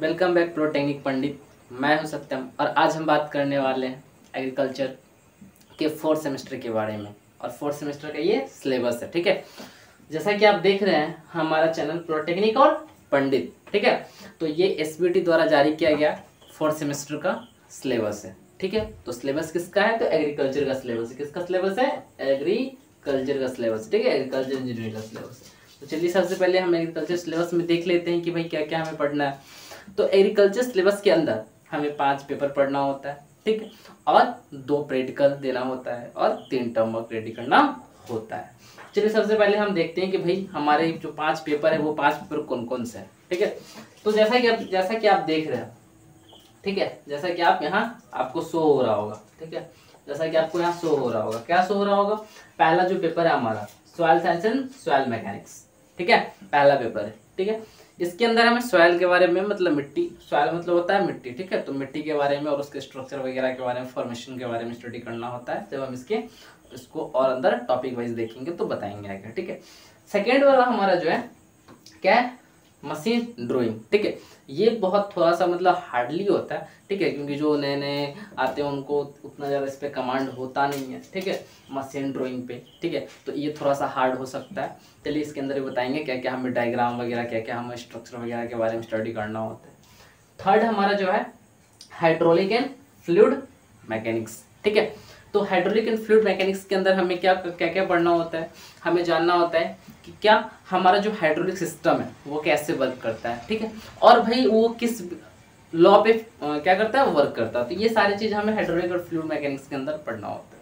Welcome back प्रोटेक्निक पंडित। मैं हूं सत्यम और आज हम बात करने वाले हैं एग्रीकल्चर के फोर्थ सेमेस्टर के बारे में। और फोर्थ सेमेस्टर का ये सिलेबस है, ठीक है। जैसा कि आप देख रहे हैं हमारा चैनल प्रोटेक्निक और पंडित, ठीक है। तो ये एसबीटी द्वारा जारी किया गया फोर्थ सेमेस्टर का सिलेबस है, ठीक है। तो सिलेबस किसका है? तो एग्रीकल्चर का सिलेबस है। किसका सिलेबस है? एग्रीकल्चर का सिलेबस, ठीक है। एग्रीकल्चर इंजीनियरिंग का सिलेबस है। तो चलिए सबसे पहले हम एग्रीकल्चर सिलेबस में देख लेते हैं कि भाई क्या क्या हमें पढ़ना है। तो एग्रीकल्चर सिलेबस के अंदर हमें 5 पेपर पढ़ना होता है, ठीक है। और 2 प्रैक्टिकल देना होता है और 3 टर्म वर्क रेडी करना होता है। चलिए सबसे पहले हम देखते हैं कि भाई हमारे जो 5 पेपर है वो 5 पेपर कौन कौन से हैं, ठीक है। तो जैसा कि आप देख रहे हैं, ठीक है, जैसा कि आप यहाँ आपको शो हो रहा होगा, ठीक है। जैसा कि आपको यहाँ शो हो रहा होगा, क्या शो हो रहा होगा? पहला जो पेपर है हमारा soil science and soil mechanics, ठीक है। पहला पेपर है, ठीक है। इसके अंदर हमें सॉइल के बारे में, मतलब मिट्टी, सॉइल मतलब होता है मिट्टी, ठीक है। तो मिट्टी के बारे में और उसके स्ट्रक्चर वगैरह के बारे में, फॉर्मेशन के बारे में स्टडी करना होता है। जब हम इसको और अंदर टॉपिक वाइज देखेंगे तो बताएंगे आगे, ठीक है। सेकेंड वाला हमारा जो है क्या है? मशीन ड्राइंग, ठीक है। ये बहुत थोड़ा सा मतलब हार्डली होता है, ठीक है, क्योंकि जो नए नए आते हैं उनको उतना ज़्यादा इस पर कमांड होता नहीं है, ठीक है, मशीन ड्राइंग पे, ठीक है। तो ये थोड़ा सा हार्ड हो सकता है। चलिए इसके अंदर भी बताएंगे क्या क्या हमें डायग्राम वगैरह, क्या क्या हमें स्ट्रक्चर वगैरह के बारे में स्टडी करना होता है। थर्ड हमारा जो है हाइड्रोलिक एंड फ्लूइड मैकेनिक्स, ठीक है। तो हाइड्रोलिक एंड फ्लूइड मैकेनिक्स के अंदर हमें क्या क्या क्या पढ़ना होता है? हमें जानना होता है कि क्या हमारा जो हाइड्रोलिक सिस्टम है वो कैसे वर्क करता है, ठीक है। और भाई वो किस लॉ पे क्या करता है? वर्क करता है। तो ये सारी चीज़ हमें हाइड्रोलिक और फ्लूइड मैकेनिक्स के अंदर पढ़ना होता है।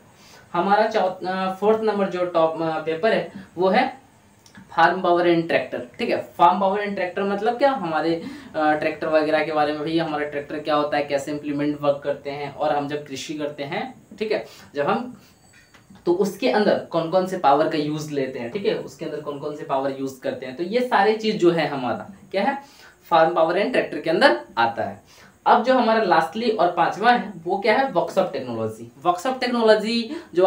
हमारा फोर्थ नंबर जो टॉप पेपर है वो है फार्म पावर एंड ट्रैक्टर, ठीक है। फार्म पावर एंड ट्रैक्टर मतलब क्या? हमारे ट्रैक्टर वगैरह के बारे में, भैया हमारा ट्रैक्टर क्या होता है, कैसे इंप्लीमेंट वर्क करते हैं, और हम जब कृषि करते हैं, ठीक है, जब हम, तो उसके अंदर कौन कौन से पावर का यूज लेते हैं, ठीक है, उसके अंदर कौन कौन से पावर यूज करते हैं। तो ये सारी चीज जो है हमारा क्या है? फार्म पावर एंड ट्रैक्टर के अंदर आता है। अब जो हमारा लास्टली और 5वां है वो क्या है? Workshop technology. वर्कशॉप टेक्नोलॉजी जो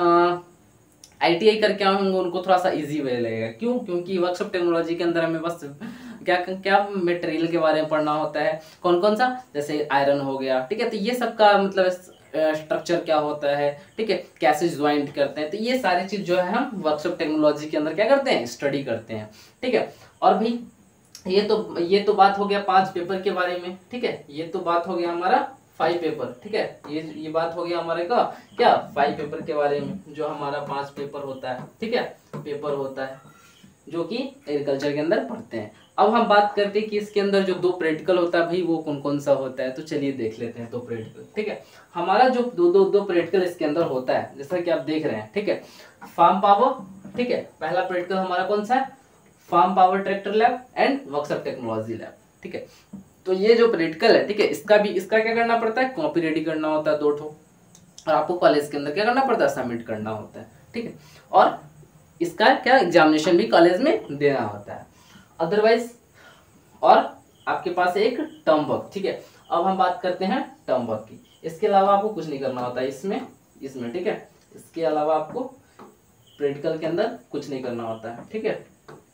ITI करके आए होंगे उनको थोड़ा सा इजी वे लगेगा। क्यों? क्योंकि वर्कशॉप टेक्नोलॉजी के अंदर हमें बस क्या क्या मटेरियल के बारे में पढ़ना होता है। कौन कौन सा? जैसे आयरन हो गया, ठीक है। तो ये सब का मतलब स्ट्रक्चर क्या होता है, ठीक है, कैसे ज्वाइंट करते हैं। तो ये सारी चीज जो है हम वर्कशॉप टेक्नोलॉजी के अंदर क्या करते हैं? स्टडी करते हैं, ठीक है। और भाई ये तो बात हो गया 5 पेपर के बारे में, ठीक है। ये तो बात हो गया हमारा 5 पेपर, ठीक है। ये बात हो गया हमारे का क्या? 5 पेपर के बारे में, जो हमारा 5 पेपर होता है, ठीक है, पेपर होता है जो कि एग्रीकल्चर के अंदर पढ़ते हैं। अब हम बात करते हैं कि इसके अंदर जो 2 प्रैक्टिकल होता है भाई वो कौन कौन सा होता है। तो चलिए देख लेते हैं 2 प्रैक्टिकल, ठीक है। हमारा जो दो प्रैक्टिकल इसके अंदर होता है, जैसा कि आप देख रहे हैं, ठीक है, फार्म पावर, ठीक है। पहला प्रैक्टिकल हमारा कौन सा है? Farm power tractor lab and workshop technology lab, ठीक है। तो ये जो प्रैक्टिकल है, ठीक है, इसका क्या करना पड़ता है? कॉपी रेडी करना होता है 2 ठो, और आपको कॉलेज के अंदर क्या करना पड़ता है? सबमिट करना होता है, ठीक है। और इसका क्या एग्जामिनेशन भी कॉलेज में देना होता है अदरवाइज। और आपके पास एक टर्म वर्क, ठीक है। अब हम बात करते हैं टर्म वर्क की। इसके अलावा आपको कुछ नहीं करना होता है इसमें, ठीक है। इसके अलावा आपको प्रैक्टिकल के अंदर कुछ नहीं करना होता है, ठीक है।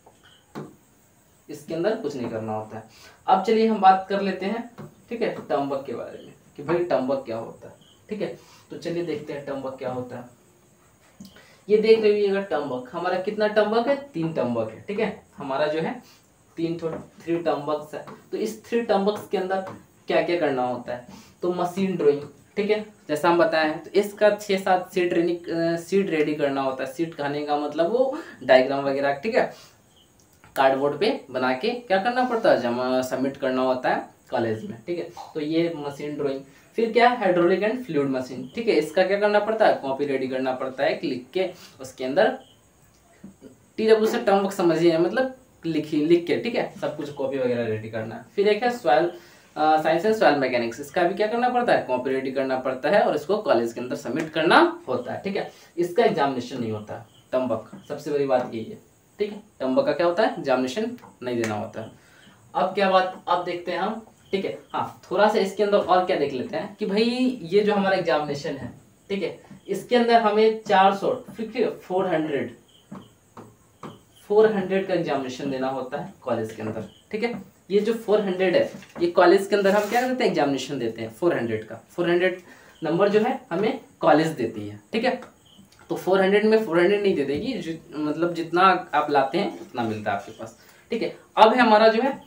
इसके अंदर कुछ नहीं करना होता है। अब चलिए हम बात कर लेते हैं, ठीक है, टर्म वर्क के बारे में कि भाई टर्म वर्क क्या होता है, ठीक है। तो चलिए देखते हैं टर्म वर्क क्या होता है। ये देख रहे हो टर्म वर्क हमारा कितना टर्म वर्क है? 3 टर्म वर्क है, ठीक है। हमारा जो है 3 टर्म वर्क्स है। तो इस 3 टर्म वर्क्स के अंदर क्या क्या करना होता है? तो मशीन ड्राइंग, ठीक है, जैसा हम बताए हैं। तो इसका 6-7 सीट रेडी करना होता है। सीट कहने का मतलब वो डायग्राम वगैरह, ठीक है, कार्डबोर्ड पे बना के क्या करना पड़ता है? जमा सबमिट करना होता है कॉलेज में, ठीक है। तो ये मशीन ड्राइंग। फिर क्या है? हाइड्रोलिक एंड फ्लूइड मशीन, ठीक है। इसका क्या करना पड़ता है? कॉपी रेडी करना पड़ता है, लिख के उसके अंदर TW से टर्म वर्क समझिए, मतलब लिख के, ठीक है, सब कुछ कॉपी वगैरह रेडी करना है। फिर एक है soil science and soil mechanics. इसका भी क्या करना पड़ता है? कॉपी रेडी करना पड़ता है और इसको कॉलेज के अंदर सबमिट करना होता है, ठीक है। इसका एग्जामिनेशन नहीं होता है टर्म वर्क, सबसे बड़ी बात यही है, ठीक है। टर्म वर्क का क्या होता है? एग्जामिनेशन नहीं देना होता है। अब क्या बात अब देखते हैं हम, ठीक है। हाँ, थोड़ा सा इसके अंदर और क्या देख लेते हैं कि भाई ये जो हमारा एग्जामिनेशन है, ठीक है, इसके अंदर हमें 400 का एग्जामिनेशन देना होता है कॉलेज के अंदर, ठीक है। ये जो 400 है, ये कॉलेज के अंदर हम क्या करते हैं, एग्जामिनेशन देते हैं 400 का। 400 नंबर जो है हमें कॉलेज देती है, ठीक है। तो 400 में 400 नहीं दे देगी, मतलब जितना आप लाते हैं उतना मिलता है आपके पास, ठीक है। अब है हमारा जो है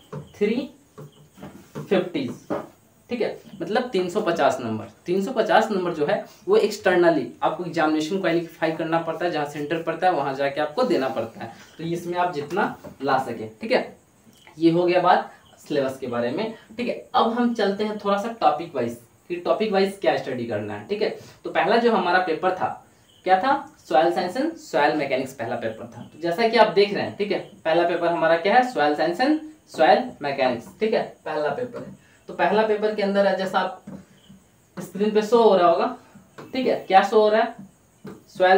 350, ठीक है, मतलब 350 नंबर। 350 नंबर जो है वो एक्सटर्नली आपको एग्जामिनेशन क्वालिफाई करना पड़ता है, जहाँ सेंटर पड़ता है वहाँ जाके आपको देना पड़ता है। तो इसमें आप जितना ला सके, ठीक है। ये हो गया बात सिलेबस के बारे में, ठीक है। अब हम चलते हैं थोड़ा सा टॉपिक वाइज, कि टॉपिक वाइज क्या स्टडी करना है, ठीक है। तो पहला जो हमारा पेपर था क्या था, soil science and soil mechanics पहला पेपर था। तो जैसा कि आप देख रहे हैं, ठीक है, पहला पेपर हमारा क्या है, soil science and soil mechanics, ठीक है, पहला पेपर है। तो पहला पेपर के अंदर है, जैसा आप स्क्रीन पे शो हो रहा होगा, ठीक है, क्या शो हो रहा है, सॉइल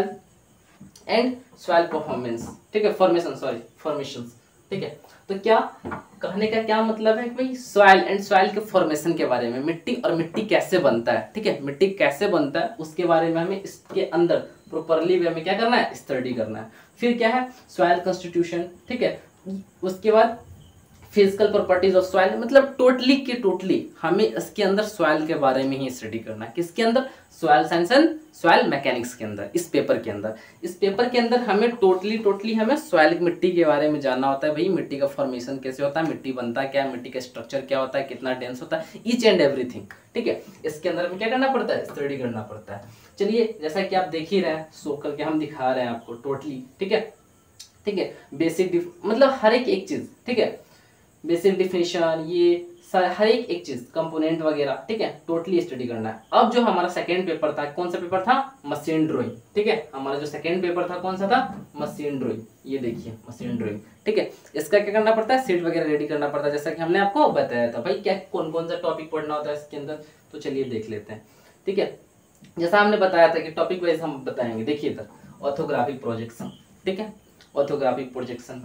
एंड सॉइल परफॉर्मेंस, ठीक है, फॉर्मेशन, सॉरी फॉर्मेशंस, ठीक है। तो क्या कहने का क्या मतलब है कि भाई सॉइल एंड सॉइल के फॉर्मेशन के बारे में, मिट्टी और मिट्टी कैसे बनता है, ठीक है, मिट्टी कैसे बनता है उसके बारे में हमें इसके अंदर प्रॉपरली वे में क्या करना है, स्टडी करना है। फिर क्या है, सॉइल कंस्टिट्यूशन, ठीक है, उसके बाद फिजिकल प्रॉपर्टीज ऑफ सॉइल, मतलब टोटली के टोटली हमें इसके अंदर सॉइल के बारे में ही स्टडी करना है। किसके अंदर, soil science and soil mechanics के अंदर, इस पेपर के अंदर। इस पेपर के अंदर हमें टोटली हमें सॉइल मिट्टी के बारे में जानना होता है, भाई मिट्टी का फॉर्मेशन कैसे होता है, मिट्टी बनता क्या है, मिट्टी का स्ट्रक्चर क्या होता है, कितना डेंस होता है, ईच एंड एवरीथिंग, ठीक है। इसके अंदर हमें क्या करना पड़ता है, स्टडी करना पड़ता है। चलिए, जैसा कि आप देख ही रहे हैं, शो करके हम दिखा रहे हैं आपको टोटली, ठीक है, ठीक है, बेसिक मतलब हर एक चीज, ठीक है, बेसिक डिफिनेशन, ये हर एक चीज, कंपोनेंट वगैरह, ठीक है, टोटली स्टडी करना है। अब जो हमारा सेकंड पेपर था, कौन सा पेपर था, मशीन ड्राइंग, ठीक है। हमारा जो सेकंड पेपर था कौन सा था, मशीन ड्राइंग, ये देखिए मशीन ड्राइंग, ठीक है। इसका क्या करना पड़ता है, सीट वगैरह रेडी करना पड़ता है, जैसा कि हमने आपको बताया था भाई क्या कौन कौन सा टॉपिक पढ़ना होता है इसके अंदर। तो चलिए देख लेते हैं, ठीक है। जैसा हमने बताया था कि टॉपिक वाइज हम बताएंगे, देखिए इधर ऑर्थोग्राफिक प्रोजेक्शन, ठीक है, orthographic projection,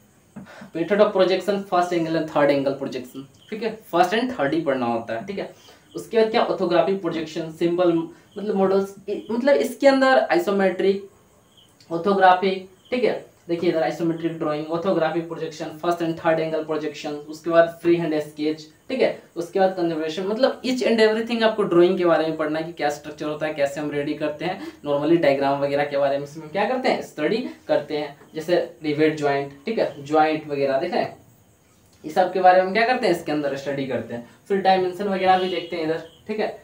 method of projection, first angle and third angle projection, ठीक है, फर्स्ट एंड थर्ड ही पढ़ना होता है, ठीक है। उसके बाद क्या, ऑर्थोग्राफिक प्रोजेक्शन, सिंपल मतलब मॉडल्स, मतलब इसके अंदर आइसोमेट्रिक, ऑर्थोग्राफिक, ठीक है, देखिए इधर isometric drawing, orthographic projection, first and third angle projection, उसके बाद फ्री हैंड स्केच, ठीक है, उसके बाद कंजर्वेशन, मतलब ईच एंड एवरीथिंग आपको ड्राइंग के बारे में पढ़ना है कि क्या स्ट्रक्चर होता है, कैसे हम रेडी करते हैं, नॉर्मली डायग्राम वगैरह के बारे में इसमें क्या करते हैं, स्टडी करते हैं, जैसे रिवेट ज्वाइंट, ठीक है, ज्वाइंट वगैरह देख रहे हैं, इस सब के बारे में क्या करते हैं, इसके अंदर स्टडी करते हैं। फिर डायमेंशन वगैरह भी देखते हैं इधर, ठीक है,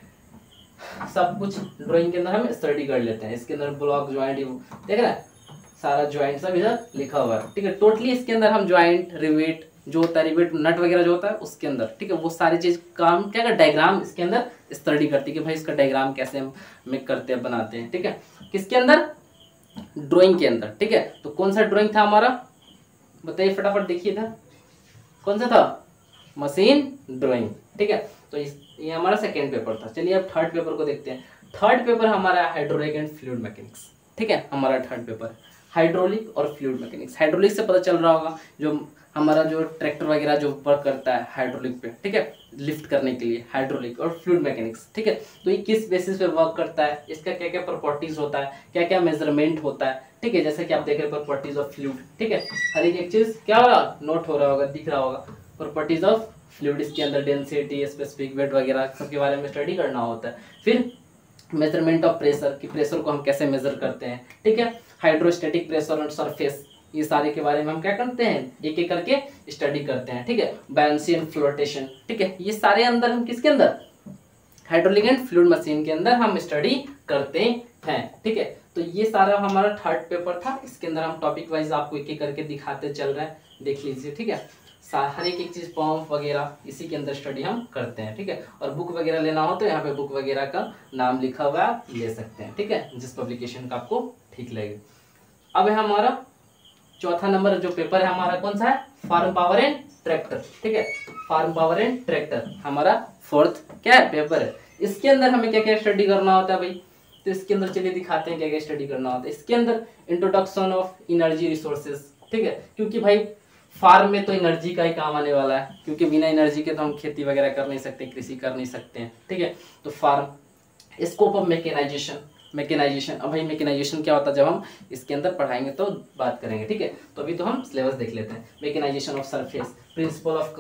सब कुछ ड्राइंग के अंदर हम स्टडी कर लेते हैं। इसके अंदर ब्लॉक ज्वाइंट देख रहे हैं, सारा ज्वाइंट सब इधर लिखा हुआ है, ठीक है। टोटली इसके अंदर हम ज्वाइंट, रिवेट जो होता है, रिवेट नट वगैरह जो होता है उसके अंदर, ठीक है, वो सारी चीज काम क्या कर, डायग्राम इसके अंदर स्टडी करती है कि भाई इसका डायग्राम कैसे हम मेक करते हैं, बनाते हैं, ठीक है, किसके अंदर, ड्राइंग के अंदर, ठीक है। तो कौन सा ड्राइंग था हमारा, बताइए फटाफट, देखिए इधर कौन सा था, मशीन ड्राइंग, ठीक है। तो ये हमारा सेकेंड पेपर था। चलिए अब थर्ड पेपर को देखते हैं। थर्ड पेपर हमारा हाइड्रोलिक एंड फ्लूइड मैकेनिक्स, ठीक है, हमारा थर्ड पेपर हाइड्रोलिक और फ्लूइड मैकेनिक्स। हाइड्रोलिक से पता चल रहा होगा जो हमारा जो ट्रैक्टर वगैरह जो वर्क करता है हाइड्रोलिक पे, ठीक है, लिफ्ट करने के लिए हाइड्रोलिक, और फ्लूइड मैकेनिक्स, ठीक है। तो ये किस बेसिस पे वर्क करता है, इसका क्या क्या प्रॉपर्टीज होता है, क्या क्या मेजरमेंट होता है, ठीक है, जैसे कि आप देख रहे हैं प्रॉपर्टीज ऑफ फ्लूइड, ठीक है, हर एक चीज क्या हो रहा, नोट हो रहा होगा, दिख रहा होगा, प्रॉपर्टीज ऑफ फ्लूइड, इसके अंदर डेंसिटी, स्पेसिफिक वेट वगैरह सबके बारे में स्टडी करना होता है। फिर मेजरमेंट ऑफ प्रेशर, कि प्रेशर को हम कैसे मेजर करते हैं, ठीक है, हाइड्रोस्टैटिक प्रेशर ऑन सरफेस, ये सारे के बारे में हम क्या करते हैं, एक एक करके स्टडी करते हैं, ठीक है। बायंसी एंड फ्लोटेशन, ठीक है, ये सारे अंदर हम किसके अंदर, हाइड्रोलिक एंड फ्लूइड मशीन के अंदर हम स्टडी करते हैं, ठीक है। तो ये सारा हमारा थर्ड पेपर था। इसके अंदर हम टॉपिक वाइज आपको एक एक करके दिखाते चल रहे हैं, देख लीजिए, ठीक है। हर एक चीज पंप वगैरह इसी के अंदर स्टडी हम करते हैं, ठीक है। और बुक वगैरह लेना हो तो यहाँ पे बुक वगैरह का नाम लिखा हुआ है, आप ले सकते हैं, ठीक है, जिस पब्लिकेशन का आपको ठीक लगे। अब है हमारा चौथा नंबर जो पेपर है हमारा, कौन सा है, फार्म पावर एंड ट्रैक्टर, ठीक है, फार्म पावर एंड ट्रैक्टर हमारा फोर्थ क्या है पेपर है। इसके अंदर हमें क्या क्या स्टडी करना होता है भाई, तो इसके अंदर चलिए दिखाते हैं क्या क्या स्टडी करना होता है। इसके अंदर इंट्रोडक्शन ऑफ एनर्जी रिसोर्सेज, ठीक है, क्योंकि भाई फार्म में तो एनर्जी का ही काम आने वाला है, क्योंकि बिना एनर्जी के तो हम खेती वगैरह कर नहीं सकते, कृषि कर नहीं सकते हैं, ठीक है। तो farm, scope of mechanisation, mechanisation, अब भाई मैकेनाइजेशन क्या होता है जब हम इसके अंदर पढ़ाएंगे तो बात करेंगे, ठीक है। तो अभी तो हम सिलेबस देख लेते हैं। Mechanisation of surface, principle of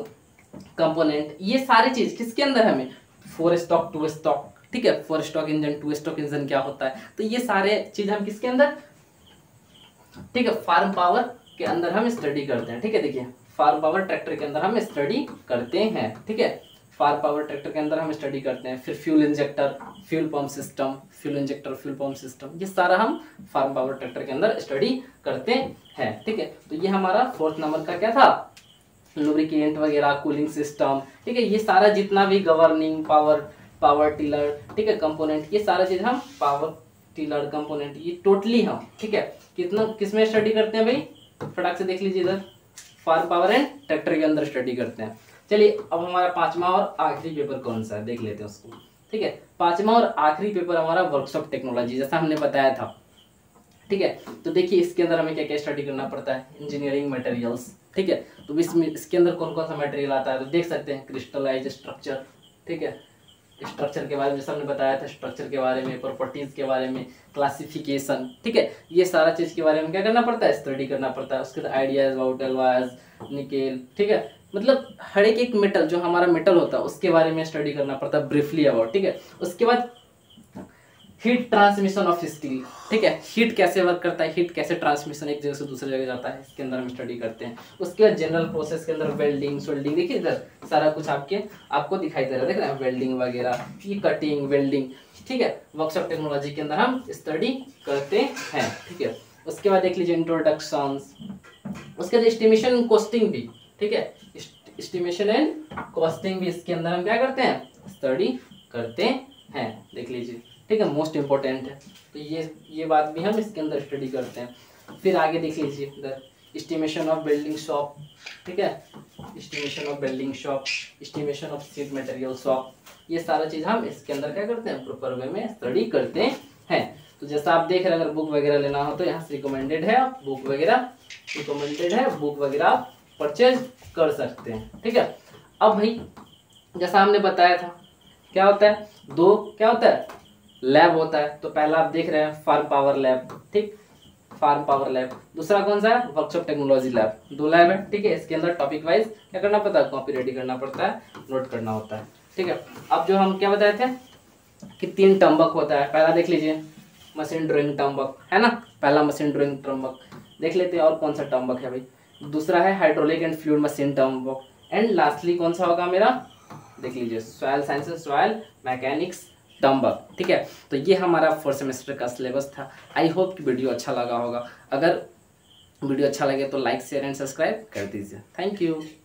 component, ये सारी चीज किसके अंदर है हमें, 4 स्टॉक 2 स्टॉक, ठीक है, 4 स्टॉक इंजन 2 स्टॉक इंजन क्या होता है, तो ये सारे चीज हम किसके अंदर, ठीक है, फार्म पावर के अंदर हम स्टडी करते हैं। ठीक है, देखिए फार्म पावर ट्रैक्टर के अंदर हम स्टडी करते हैं। ठीक है, फार्म पावर ट्रैक्टर के अंदर हम स्टडी करते हैं। फिर fuel injector, fuel pump system, fuel injector, fuel pump system, ये सारा हम फार्म पावर ट्रैक्टर के अंदर स्टडी करते हैं। ठीक है, तो ये हमारा 4th नंबर का क्या था, लुब्रिकेंट वगैरह, कूलिंग सिस्टम। ठीक है, ये सारा जितना भी गवर्निंग पावर टिलर, ठीक है, कंपोनेंट, ये सारा चीज हम पावर टिलर कंपोनेंट, ये टोटली हम, ठीक है, कितना किसमें स्टडी करते हैं भाई, फटाक से देख लीजिए इधर, फार्म पावर एंड ट्रैक्टर के अंदर स्टडी करते हैं। चलिए अब हमारा 5वां और आखिरी पेपर कौन सा है देख लेते हैं उसको। ठीक है, 5वां और आखिरी पेपर हमारा वर्कशॉप टेक्नोलॉजी, जैसा हमने बताया था। ठीक है, तो देखिए इसके अंदर हमें क्या क्या स्टडी करना पड़ता है, इंजीनियरिंग मटेरियल्स। ठीक है, तो इसके अंदर कौन कौन सा मटेरियल आता है, तो देख सकते हैं क्रिस्टलाइज स्ट्रक्चर, ठीक है, स्ट्रक्चर के बारे में जैसा हमने बताया था, स्ट्रक्चर के बारे में, प्रॉपर्टीज के बारे में, क्लासिफिकेशन, ठीक है, ये सारा चीज के बारे में क्या करना पड़ता है, स्टडी करना पड़ता है। उसके बाद आइडियाज अबाउट एलॉयज, निकेल, ठीक है, मतलब हर एक मेटल जो हमारा मेटल होता है उसके बारे में स्टडी करना पड़ता है ब्रीफली अबाउट। ठीक है, उसके बाद हीट ट्रांसमिशन ऑफ स्टील, ठीक है, हीट कैसे वर्क करता है, हीट कैसे ट्रांसमिशन एक जगह से दूसरी जगह जाता है, इसके अंदर हम स्टडी करते हैं। उसके बाद जनरल प्रोसेस के अंदर वेल्डिंग सोल्डिंग, देखिए इधर सारा कुछ आपको दिखाई दे रहा है, देख रहे हैं, वेल्डिंग वगैरह, ये कटिंग वेल्डिंग, ठीक है, वर्कशॉप टेक्नोलॉजी के अंदर हम स्टडी करते हैं। ठीक है, उसके बाद देख लीजिए इंट्रोडक्शंस, उसके बाद एस्टिमेशन कोस्टिंग भी, ठीक है, एस्टिमेशन एंड कॉस्टिंग भी इसके अंदर हम क्या करते हैं, स्टडी करते हैं, देख लीजिए। ठीक है, मोस्ट इंपॉर्टेंट है, तो ये बात भी हम इसके अंदर स्टडी करते हैं। फिर आगे देख लीजिए इधर एस्टिमेशन ऑफ बिल्डिंग शॉप, ठीक है, estimation of building shop, estimation of sheet material shop, ये सारा चीज हम इसके अंदर क्या करते हैं, प्रॉपर वे में स्टडी करते हैं। तो जैसा आप देख रहे हैं, अगर बुक वगैरह लेना हो तो यहाँ से रिकमेंडेड है, बुक वगैरह रिकमेंडेड है, बुक वगैरह आप परचेज कर सकते हैं। ठीक है, अब भाई जैसा हमने बताया था क्या होता है, दो क्या होता है, लैब होता है। तो पहला आप देख रहे हैं फार्म पावर लैब, ठीक, फार्म पावर लैब। दूसरा कौन सा है, वर्कशॉप टेक्नोलॉजी लैब, 2 लैब है। ठीक है, इसके अंदर टॉपिक वाइज क्या करना पड़ता है, कॉपी रेडी करना पड़ता है, नोट करना होता है। ठीक है, अब जो हम क्या बताए थे कि 3 टर्मवर्क होता है, पहला देख लीजिए मशीन ड्राइंग टर्मवर्क, है ना, पहला मशीन ड्राइंग टर्मवर्क देख लेते हैं। और कौन सा टर्मवर्क है भाई, दूसरा है hydraulic and fluid machine term work, and lastly कौन सा होगा मेरा, देख लीजिए soil sciences soil mechanics term work. ठीक है, तो ये हमारा 4th सेमेस्टर का सिलेबस था। आई होप कि वीडियो अच्छा लगा होगा। अगर वीडियो अच्छा लगे तो लाइक शेयर एंड सब्सक्राइब कर दीजिए। Thank you.